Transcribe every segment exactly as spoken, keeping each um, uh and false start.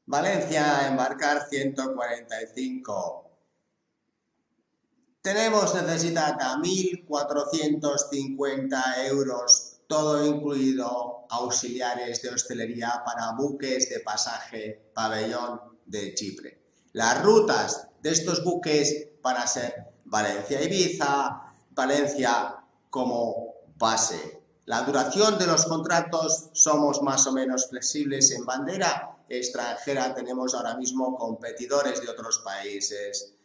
Valencia, embarcar ciento cuarenta y cinco. Tenemos necesitada mil cuatrocientos cincuenta euros, todo incluido, auxiliares de hostelería para buques de pasaje pabellón de Chipre. Las rutas de estos buques van a ser Valencia-Ibiza, Valencia como base. La duración de los contratos somos más o menos flexibles. En bandera extranjera tenemos ahora mismo competidores de otros países: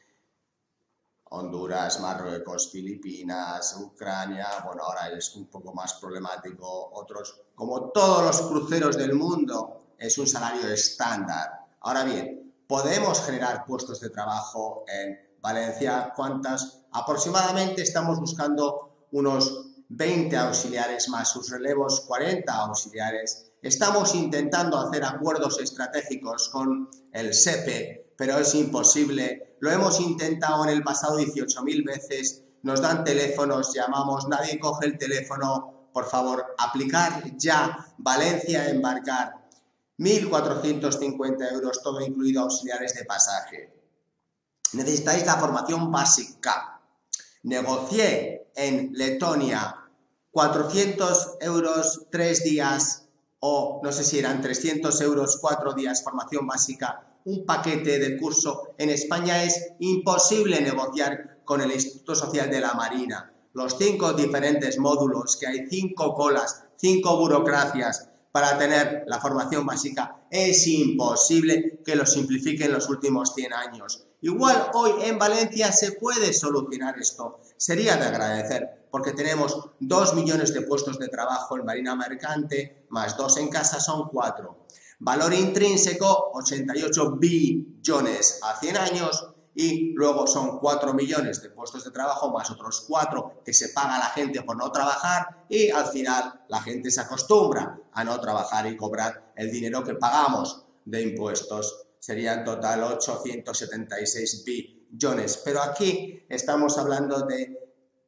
Honduras, Marruecos, Filipinas, Ucrania. Bueno, ahora es un poco más problemático. Otros, como todos los cruceros del mundo, es un salario estándar. Ahora bien, podemos generar puestos de trabajo en Valencia. ¿Cuántas? Aproximadamente estamos buscando unos veinte auxiliares más sus relevos, cuarenta auxiliares. Estamos intentando hacer acuerdos estratégicos con el SEPE, pero es imposible. Lo hemos intentado en el pasado dieciocho mil veces, nos dan teléfonos, llamamos, nadie coge el teléfono. Por favor, aplicar ya. Valencia, embarcar. mil cuatrocientos cincuenta euros, todo incluido, auxiliares de pasaje. Necesitáis la formación básica. Negocié en Letonia cuatrocientos euros, tres días, o no sé si eran trescientos euros, cuatro días, formación básica, un paquete de curso. En España es imposible negociar con el Instituto Social de la Marina. Los cinco diferentes módulos que hay, cinco colas, cinco burocracias para tener la formación básica, es imposible que lo simplifiquen los últimos cien años. Igual hoy en Valencia se puede solucionar esto. Sería de agradecer, porque tenemos dos millones de puestos de trabajo en Marina Mercante, más dos en casa son cuatro. Valor intrínseco, ochenta y ocho billones a cien años, y luego son cuatro millones de puestos de trabajo, más otros cuatro que se paga a la gente por no trabajar, y al final la gente se acostumbra a no trabajar y cobrar el dinero que pagamos de impuestos. Serían en total ochocientos setenta y seis billones. Pero aquí estamos hablando de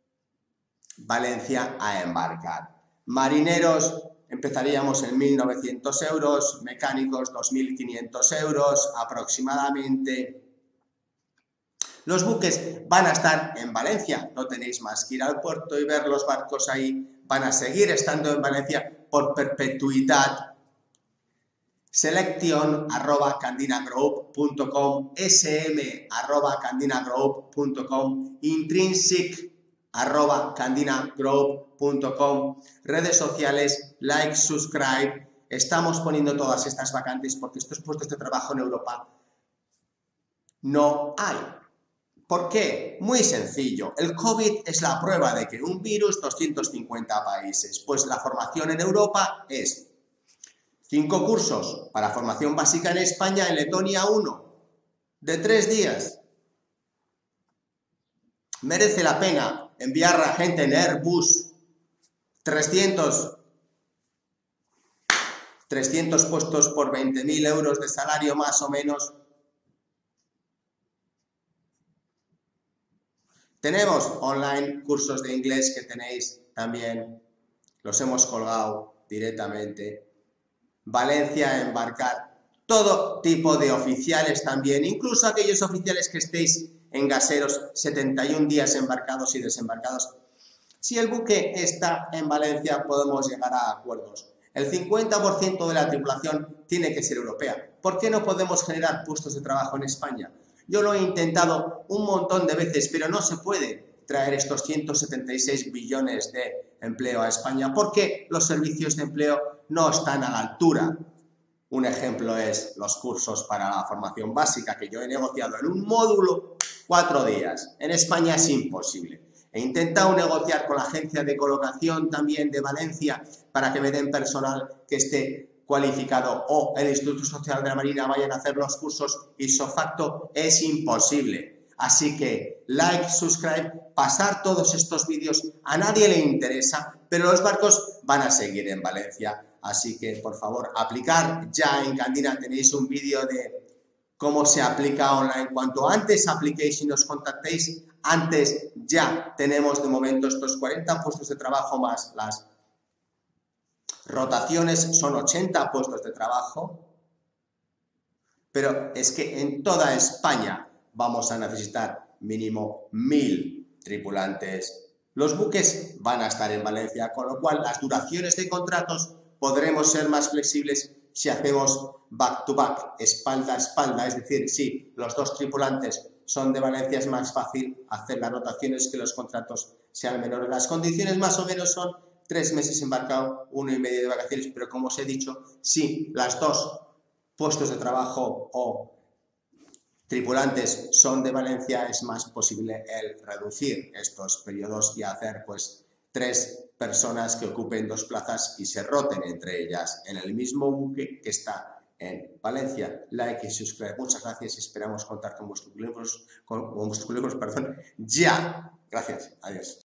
Valencia a embarcar. Marineros, empezaríamos en mil novecientos euros, mecánicos dos mil quinientos euros aproximadamente. Los buques van a estar en Valencia, no tenéis más que ir al puerto y ver los barcos ahí, van a seguir estando en Valencia por perpetuidad. Selección arroba candinagroup punto com, sm arroba candinagroup punto com, intrinsic arroba candinagroup punto com, redes sociales, like, subscribe. Estamos poniendo todas estas vacantes porque estos puestos de trabajo en Europa no hay. ¿Por qué? Muy sencillo. El COVID es la prueba de que un virus, doscientos cincuenta países. Pues la formación en Europa es cinco cursos para formación básica en España, en Letonia uno, de tres días. Merece la pena enviar a gente en Airbus, trescientos, trescientos puestos por veinte mil euros de salario más o menos. Tenemos online cursos de inglés que tenéis también, los hemos colgado directamente. Valencia, embarcar. Todo tipo de oficiales también, incluso aquellos oficiales que estéis en gaseros, setenta y un días embarcados y desembarcados. Si el buque está en Valencia, podemos llegar a acuerdos. El cincuenta por ciento de la tripulación tiene que ser europea. ¿Por qué no podemos generar puestos de trabajo en España? Yo lo he intentado un montón de veces, pero no se puede traer estos ciento setenta y seis billones de empleo a España porque los servicios de empleo no están a la altura. Un ejemplo es los cursos para la formación básica que yo he negociado en un módulo cuatro días. En España es imposible. He intentado negociar con la agencia de colocación también de Valencia para que me den personal que esté cualificado, o el Instituto Social de la Marina vayan a hacer los cursos, y so facto es imposible. Así que like, subscribe, pasar todos estos vídeos, a nadie le interesa, pero los barcos van a seguir en Valencia. Así que, por favor, aplicar ya. En Candina tenéis un vídeo de cómo se aplica online. Cuanto antes apliquéis y nos contactéis, antes ya tenemos de momento estos cuarenta puestos de trabajo más las rotaciones, son ochenta puestos de trabajo. Pero es que en toda España vamos a necesitar mínimo mil tripulantes. Los buques van a estar en Valencia, con lo cual las duraciones de contratos podremos ser más flexibles si hacemos back to back, espalda a espalda, es decir, si los dos tripulantes son de Valencia es más fácil hacer las rotaciones que los contratos sean menores. Las condiciones más o menos son tres meses embarcado, uno y medio de vacaciones, pero como os he dicho, si las dos puestos de trabajo o tripulantes son de Valencia, es más posible el reducir estos periodos y hacer pues tres personas que ocupen dos plazas y se roten entre ellas en el mismo buque que está en Valencia. Like y subscribe. Muchas gracias y esperamos contar con vuestros currículos, con, con vuestros currículos, perdón, ya. Gracias. Adiós.